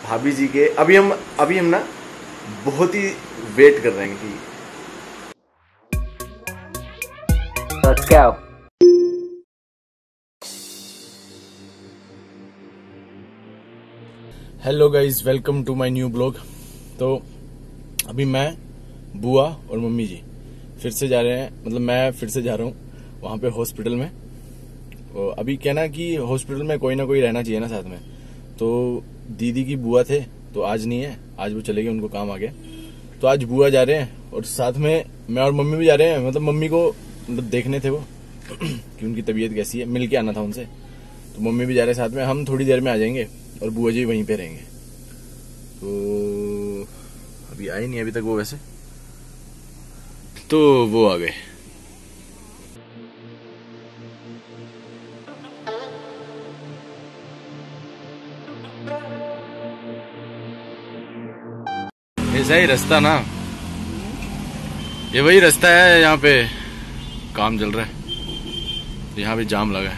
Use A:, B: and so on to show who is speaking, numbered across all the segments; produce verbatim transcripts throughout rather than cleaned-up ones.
A: भाभी जी के। अभी हम अभी हम ना बहुत ही वेट कर रहे हैं कि
B: Let's go.
C: Hello guys, welcome to my new blog. तो अभी मैं, बुआ और मम्मी जी फिर से जा रहे हैं, मतलब मैं फिर से जा रहा हूँ वहाँ पे हॉस्पिटल में। तो अभी क्या ना कि हॉस्पिटल में कोई ना कोई रहना चाहिए ना साथ में। तो दीदी की बुआ थे तो आज नहीं है, आज वो चले गए, उनको काम आ गया। तो आज बुआ जा रहे हैं और साथ में मैं और मम्मी भी जा रहे हैं। मतलब मम्मी को मतलब देखने थे वो कि उनकी तबीयत कैसी है, मिल के आना था उनसे। तो मम्मी भी जा रहे हैं साथ में। हम थोड़ी देर में आ जाएंगे और बुआ जी वहीं पे रहेंगे। तो अभी आए नहीं अभी तक वो, वैसे तो वो आ गए। ऐसा ही रास्ता ना, ये वही रास्ता है, यहाँ पे काम चल रहा है, यहाँ पे जाम लगा है।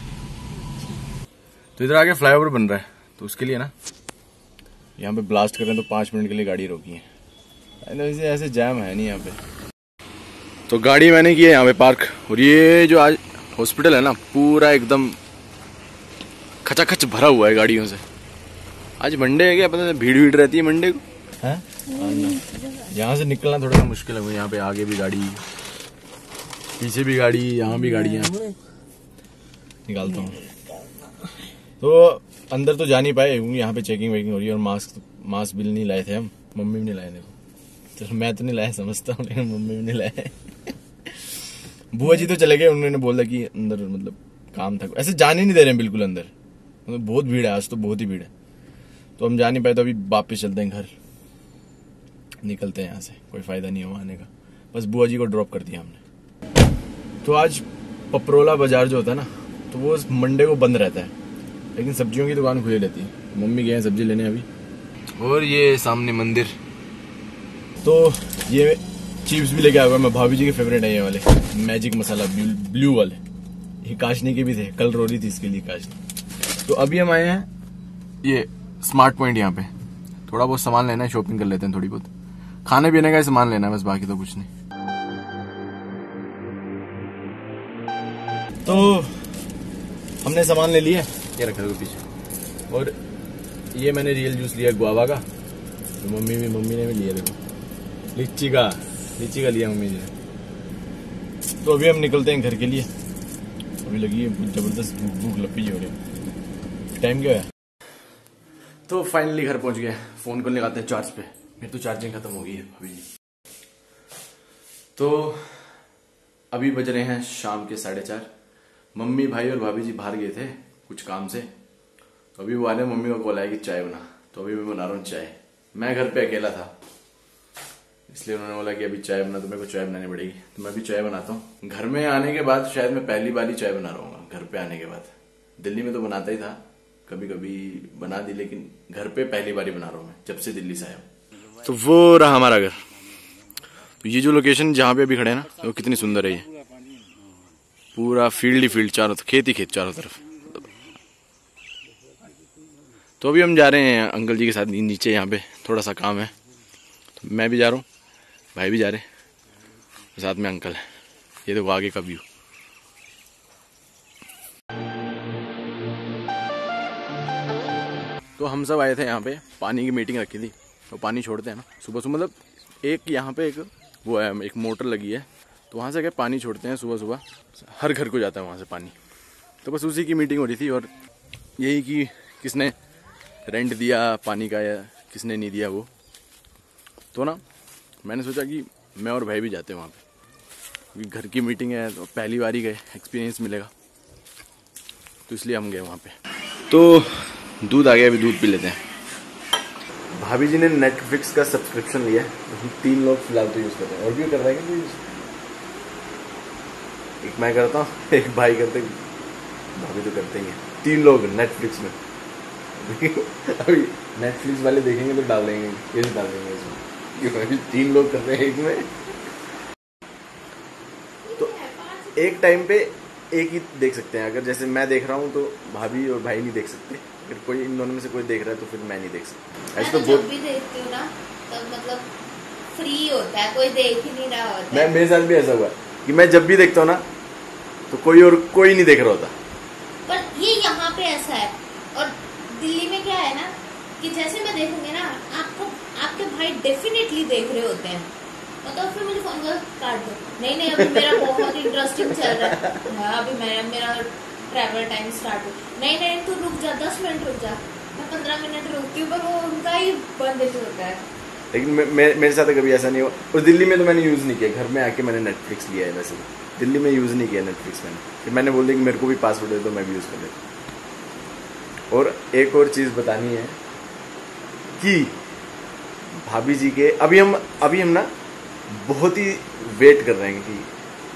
C: तो इधर आगे फ्लाईओवर बन रहा है, तो उसके लिए ना यहाँ पे ब्लास्ट कर रहे हैं। तो पांच मिनट के लिए गाड़ी रोकी है। ऐसे ऐसे जाम है नहीं यहाँ पे। तो गाड़ी मैंने की है यहाँ पे पार्क। और ये जो आज हॉस्पिटल है ना, पूरा एकदम खचाखच भरा हुआ है गाड़ियों से। आज मंडे है क्या पता नहीं, भीड़ भीड़ रहती है मंडे को है। यहाँ से निकलना थोड़ा सा मुश्किल है। यहाँ पे आगे भी गाड़ी, पीछे भी गाड़ी, यहाँ भी गाड़ियाँ। निकालता हूँ। तो अंदर तो जा नहीं पाए क्योंकि यहाँ पे चेकिंग वेकिंग हो रही है। और मास्क मास्क बिल नहीं लाए थे हम, मम्मी भी नहीं लाए थे। चलो मैं तो नहीं लाया समझता हूँ, लेकिन मम्मी भी नहीं लाए। बुआ जी तो चले गए, उन्होंने बोला कि अंदर मतलब काम था। ऐसे जाने नहीं दे रहे हैं बिल्कुल अंदर, मतलब बहुत भीड़ है आज तो, बहुत ही भीड़ है। तो हम जा नहीं पाए, तो अभी वापस चलते हैं घर, निकलते हैं यहाँ से। कोई फायदा नहीं हुआ आने का, बस बुआ जी को ड्रॉप कर दिया हमने। तो आज पपरोला बाजार जो होता है ना, तो वो मंडे को बंद रहता है, लेकिन सब्जियों की दुकान खुली रहती है। मम्मी गए हैं सब्जी लेने अभी। और ये सामने मंदिर। तो ये चिप्स भी लेके आया मैं, भाभी जी के फेवरेट है ये वाले, मैजिक मसाला ब्लू वाले। ये काशनी के भी थे, कल रो रही थी इसके लिए काशनी। तो अभी हम आए हैं ये स्मार्ट पॉइंट। यहाँ पे थोड़ा बहुत सामान लेना है, शॉपिंग कर लेते हैं थोड़ी बहुत। खाने पीने का सामान लेना है बस, बाकी तो कुछ नहीं। तो हमने सामान ले लिया, ये रखा है पीछे। और ये मैंने रियल जूस लिया गुआवा का, तो मम्मी भी मम्मी ने भी लिया। देखो लीची का लीची का लिया मम्मी ने। तो अभी हम निकलते हैं घर के लिए। अभी लगी है जबरदस्त भूख, भूख लपी हो रही। टाइम क्या है? तो फाइनली घर पहुंच गए। फोन को लगाते हैं चार्ज पे, मेरी तो चार्जिंग खत्म हो गई है अभी। तो अभी बज रहे हैं शाम के साढ़े चार। मम्मी भाई और भाभी जी बाहर गए थे कुछ काम से, तो अभी वो आने। मम्मी को कॉल आया कि चाय बना, तो अभी मैं बना रहा हूँ चाय। मैं घर पे अकेला था, इसलिए उन्होंने बोला कि अभी चाय बना, तो मेरे को चाय बनानी पड़ेगी। तो मैं भी चाय बनाता हूँ। घर में आने के बाद शायद मैं पहली बार ही चाय बना रहा हूँ घर पे आने के बाद। दिल्ली में तो बनाता ही था, कभी कभी बना दी, लेकिन घर पे पहली बार ही बना रहा हूँ मैं जब से दिल्ली से आया हूँ। तो वो रहा हमारा घर। तो ये जो लोकेशन जहाँ पे अभी खड़े हैं ना, वो कितनी सुंदर है। ये पूरा फील्ड ही फील्ड, चारों खेत ही खेत चारों तरफ। तो अभी हम जा रहे हैं अंकल जी के साथ नीचे, यहाँ पे थोड़ा सा काम है। तो मैं भी जा रहा हूँ, भाई भी जा रहे हैं, साथ में अंकल है। ये देखो आगे का व्यू। तो हम सब आए थे यहाँ पे, पानी की मीटिंग रखी थी। तो पानी छोड़ते हैं ना सुबह सुबह, मतलब एक यहाँ पे एक वो है, एक मोटर लगी है, तो वहाँ से क्या पानी छोड़ते हैं सुबह सुबह, हर घर को जाता है वहाँ से पानी। तो बस उसी की मीटिंग हो रही थी, और यही कि किसने रेंट दिया पानी का या किसने नहीं दिया वो। तो ना मैंने सोचा कि मैं और भाई भी जाते हैं वहाँ पे, क्योंकि घर की मीटिंग है तो पहली बार ही गए, एक्सपीरियंस मिलेगा। तो इसलिए हम गए वहाँ पे। तो दूध आ गया, अभी दूध पी लेते हैं। भाभी जी ने नेटफ्लिक्स का सब्सक्रिप्शन लिया है, तो हम तीन लोग फिलहाल तो यूज़ कर रहे हैं। और भी कर रहे हैं क्या यूज़? एक मैं करता हूँ, एक भाई करते, भाभी तो करते ही हैं। तीन लोग नेटफ्लिक्स में। अभी नेटफ्लिक्स वाले देखेंगे तो डाल देंगे, ये भी डाल देंगे इसमें। अभी तीन लोग कर रहे हैं एक में। तो एक टाइम पे एक ही देख सकते हैं। अगर जैसे मैं देख रहा हूँ तो भाभी और भाई नहीं देख सकते,
A: अगर कोई इन दोनों में से कोई देख रहा है तो फिर मैं नहीं देख सकता।
D: ऐसे तो जब भी देखती हूँ ना तब मतलब फ्री होता है, कोई देख ही नहीं रहा होता।
A: मैं मेरे साथ भी ऐसा हुआ है कि मैं जब भी देखता हूँ ना तो कोई और कोई नहीं देख रहा होता।
D: पर ये यहाँ पे ऐसा है, और दिल्ली में क्या है ना कि जैसे मैं देखूंगी ना आपको, आपके भाई डेफिनेटली देख रहे होते हैं, मतलब फिर मुझे फोन कर काट दो, नहीं नहीं अभी मेरा बहुत इंटरेस्टिंग चल रहा है, हाँ अभी मेरा मेरा ट्रैवल टाइम स्टार्ट हो, नहीं नहीं तू रुक जा, दस मिनट रुक जा, मैं पंद्रह मिनट रुकती हूँ, पर वो उनका ही बंद होता है।
A: लेकिन मे, मे, मेरे साथ कभी ऐसा नहीं हुआ। और दिल्ली में तो मैंने यूज़ नहीं किया, घर में आके मैंने नेटफ्लिक्स लिया है। वैसे दिल्ली में यूज़ नहीं किया नेटफ्लिक्स मैंने, फिर मैंने बोल दिया कि मेरे को भी पासवर्ड दे दो, मैं भी यूज़ कर लेता हूँ। और एक और चीज़ बतानी है कि भाभी जी के अभी हम अभी हम ना बहुत ही वेट कर रहे हैं कि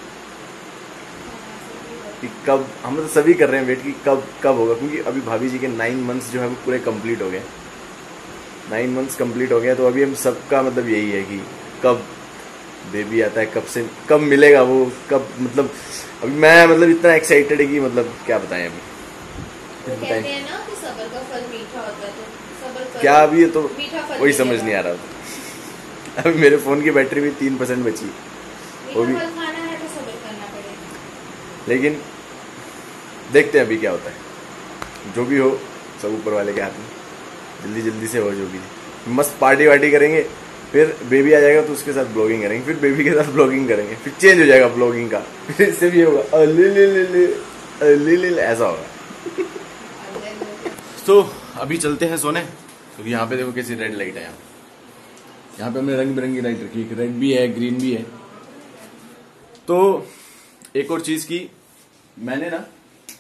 A: कि कब, हम तो सभी कर रहे हैं वेट कि कब कब होगा, क्योंकि अभी भाभी जी के नाइन मंथ्स जो है वो पूरे कंप्लीट हो गए। नाइन मंथ्स कंप्लीट हो गया, तो अभी हम सबका मतलब यही है कि कब बेबी आता है, कब से कब मिलेगा वो, कब, मतलब अभी मैं मतलब इतना एक्साइटेड है कि मतलब क्या बताएं अभी।
D: तो कहते हैं ना कि सब्र का फल मीठा होता है, तो सब्र कर,
A: क्या अभी है तो वही समझ
D: मिलेगा।
A: नहीं आ रहा था। अभी मेरे फोन की बैटरी भी तीन परसेंट बची, वो भी,
D: मीठा फल खाना है तो सब्र करना पड़ेगा।
A: लेकिन देखते हैं अभी क्या होता है। जो भी हो सब ऊपर वाले के हाथ में, जल्दी जल्दी से हो जो भी। मस्त पार्टी वार्टी करेंगे, फिर बेबी आ जाएगा तो उसके साथ ब्लॉगिंग करेंगे, फिर बेबी के साथ ब्लॉगिंग करेंगे, फिर चेंज हो जाएगा ब्लॉगिंग का, फिर इससे भी होगा अले ले ले ले अले ले ले, ऐसा होगा। तो अभी चलते हैं सोने, क्योंकि यहाँ पे देखो कैसी रेड लाइट है। यहाँ यहाँ पे हमने रंग बिरंगी लाइट रखी है, रेड भी है ग्रीन भी है। तो एक और चीज की, मैंने ना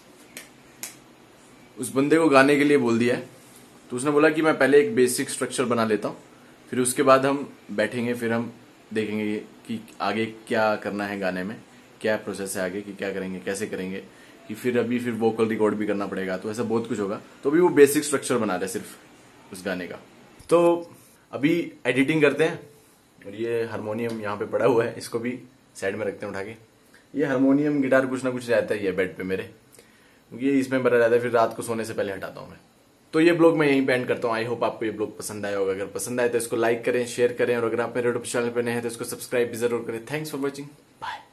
A: उस बंदे को गाने के लिए बोल दिया है, तो उसने बोला कि मैं पहले एक बेसिक स्ट्रक्चर बना लेता हूँ, फिर उसके बाद हम बैठेंगे, फिर हम देखेंगे कि आगे क्या करना है गाने में, क्या प्रोसेस है आगे, कि क्या करेंगे, कैसे करेंगे, कि फिर अभी फिर वोकल रिकॉर्ड भी करना पड़ेगा, तो ऐसा बहुत कुछ होगा। तो अभी वो बेसिक स्ट्रक्चर बना रहे सिर्फ उस गाने का। तो अभी एडिटिंग करते हैं। और ये हारमोनियम यहाँ पे पड़ा हुआ है, इसको भी साइड में रखते हैं उठा के। ये हारमोनियम गिटार कुछ ना कुछ रहता ही है बेड पे मेरे, क्योंकि ये इसमें भरा रहता है, फिर रात को सोने से पहले हटाता हूँ मैं। तो ये ब्लॉग मैं यहीं पे एंड करता हूँ। आई होप आपको ये ब्लॉग पसंद आया होगा। अगर पसंद आए तो इसको लाइक करें, शेयर करें, और अगर आप मेरे यूट्यूब चैनल पर नए हैं तो इसको सब्सक्राइब भी जरूर करें। Thanks for watching, bye.